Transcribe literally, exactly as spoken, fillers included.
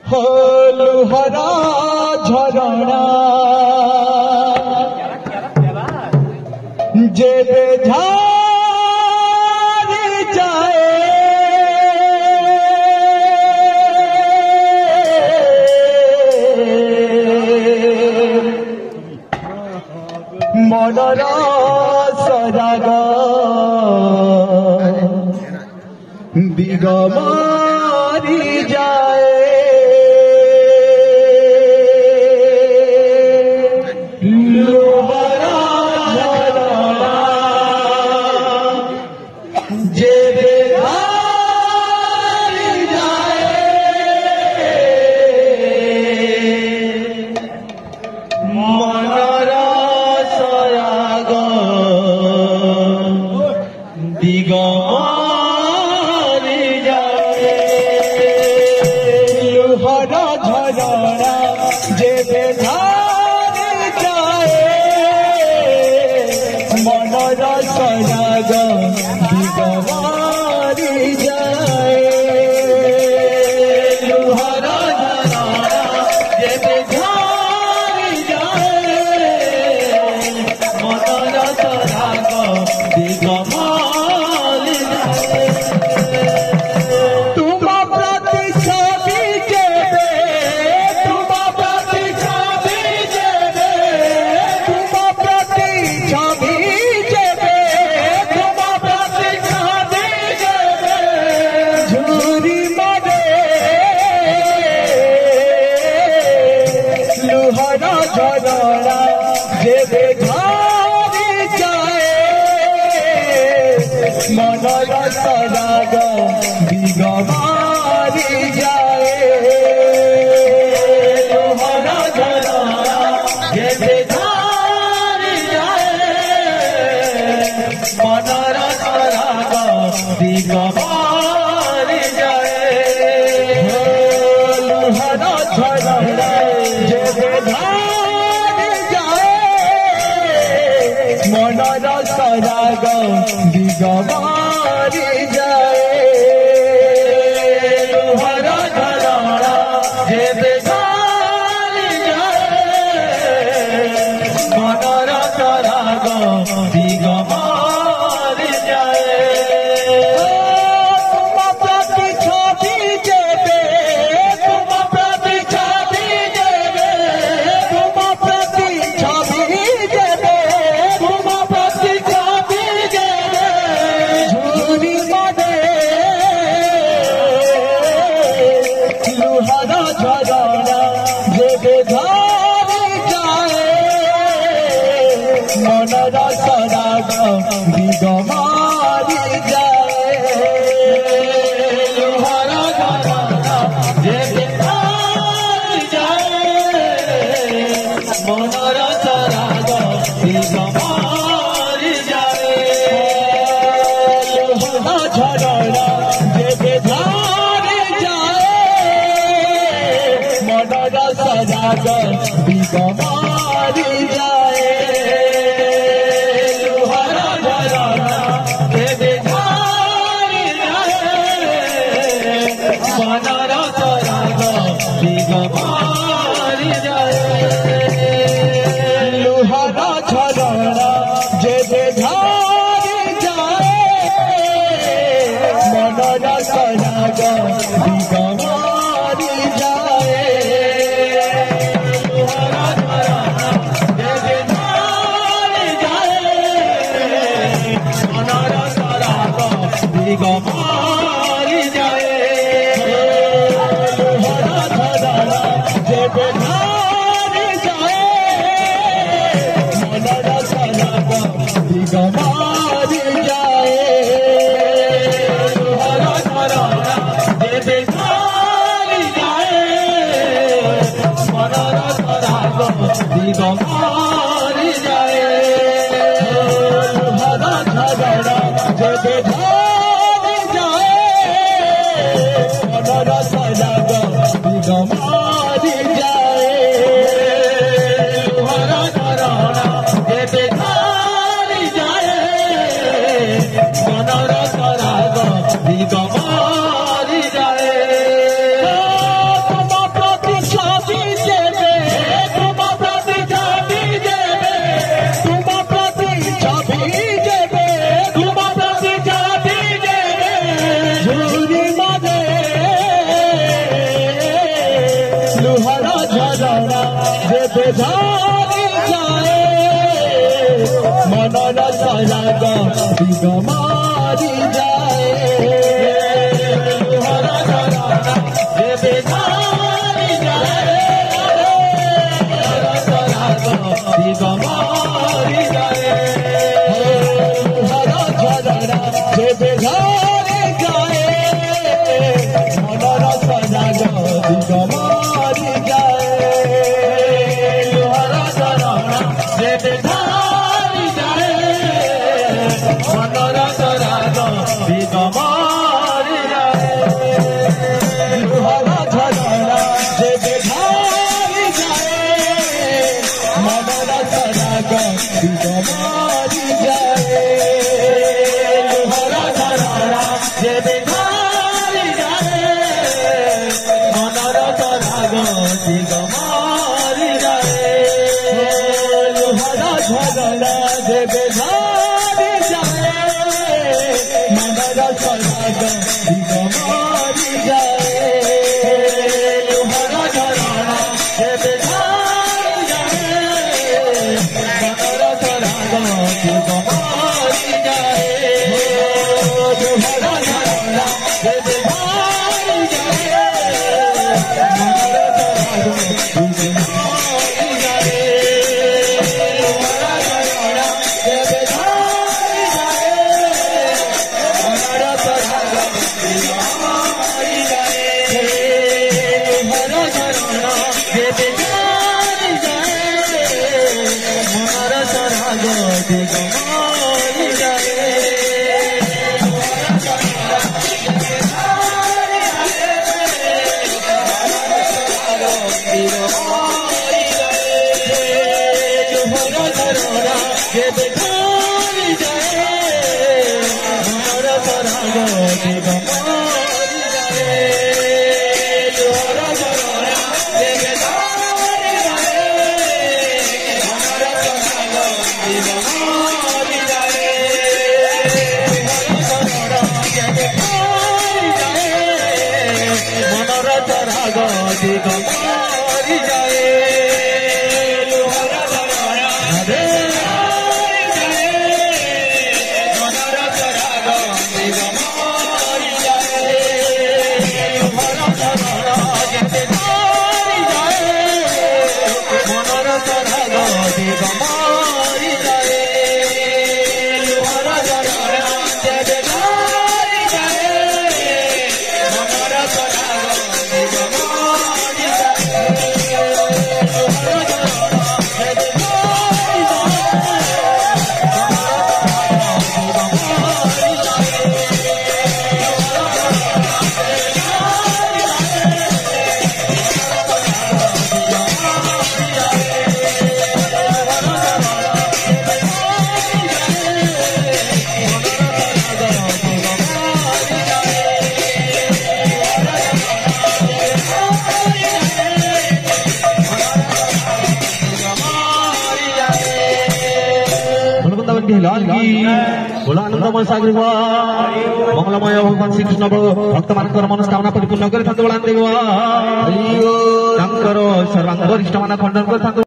हो लुहरा झरणा जेबे झारी जाए मनर सराग दिगमारी जाए लुहरा झरणा जेबे झारी जाए मनर सराग दिगमारी जाए लुहरा झरणा जेबे झारी जाए मनर सराग दिगमारी जाए लुहरा झरणा जेबे झारी जाए मनर सराग दिगमारी जाए तुम प्रति छवि जेबे तुम प्रति छवि जेबे तुम प्रति छवि जेबे तुम प्रति छवि जेबे झूरी मरे लुहरा झरणा जेबे झारी जाए मनर सराग दिगमारी जाए लुहरा झरणा जेबे झारी जाए मनर सराग दिगमारी जाए लुहरा झरणा जेबे झारी जाए मनर सराग दिगमारी जाए लुहरा झरणा जेबे झारी जाए मनर सराग दिगमारी जाए तुम प्रति छवि जेबे तुम प्रति छवि जेबे तुम प्रति छवि जेबे तुम प्रति छवि जेबे झूरी मरे लुहरा झरणा जेबे झारी जाए मनर सराग दिगमारी जाए लुहरा झरणा जेबे झारी जाए मनर सराग दिगमारी जाए लुहरा झरणा जेबे झारी जाए मनर सराग दिगमारी जाए लुहरा झरणा जेबे झारी जाए मनर सराग दिगमारी जाए लुहरा झरणा जेबे झारी जाए मनर सराग दिगमारी जाए लुहरा झरणा जेबे झारी जाए मनर सराग दिगमारी जाए लुहरा झरणा जेबे झारी जाए मनर सराग दिगमारी जाए लुहरा झरणा जेबे झारी जाए मनर सराग दिगमारी जाए लुहरा झरणा जेबे झारी जाए मनर सराग दिगमारी जाए लुहरा झरणा जेबे झारी जाए मनर सराग दिगमारी जाए तुम ঝরଣା যেতে ঝরি যায় মনর সরাগ দিগ মারি যায় লুহর ঝরଣା যেতে ঝরি যায় মনর সরাগ দিগ মারি যায় লুহর ঝরଣା যেতে ঝরি যায় মনর সরাগ দিগ মারি যায় লুহর ঝরଣା যেতে ঝরি যায় মনর সরাগ দিগ মারি যায় লুহর ঝরଣା যেতে ঝরি যায় মনর সরাগ দিগ মারি যায় লুহর ঝরଣା যেতে ঝরি যায় মনর সরাগ দিগ মারি যায় লুহর ঝরଣା যেতে ঝরি যায় মনর সরাগ দিগ মারি যায় লুহর ঝরনা যেতে ঝরি যায় মনর সরাগ দিগ মারি যায় লুহর ঝরনা যেতে ঝরি যায় মনর সরাগ দিগ মারি যায় লুহর ঝরনা যেতে ঝরি যায় মনর সরাগ দিগ মারি যায় লুহর ঝরনা যেতে ঝরি যায় মনর সরাগ দিগ মারি যায় লুহর ঝরনা যেতে ঝরি যায় মনর সরাগ দিগ মারি যায় লুহর ঝরনা যেতে ঝরি যায় মনর সরাগ দিগ মারি যায় লুহর ঝরনা যেতে ঝরি যায় মনর সরাগ দিগ মারি যায় লুহর ঝরনা যেতে ঝরি যায় মনর সরাগ দিগ মারি যায় লুহর ঝরনা যেতে ঝরি যায় মনর সরাগ দিগ মারি যায় লুহর ঝরনা যেতে ঝরি যায় মনর সরাগ দিগ মারি যায় লুহর ঝরনা যেতে ঝরি लाल की बोला आनंदमय सागर मंगलमय भगवान श्री कृष्ण भक्त मानकर मनस्कामना परिपूर्ण कर बोला सर्वांग वरिष्ठ मान खंडन कर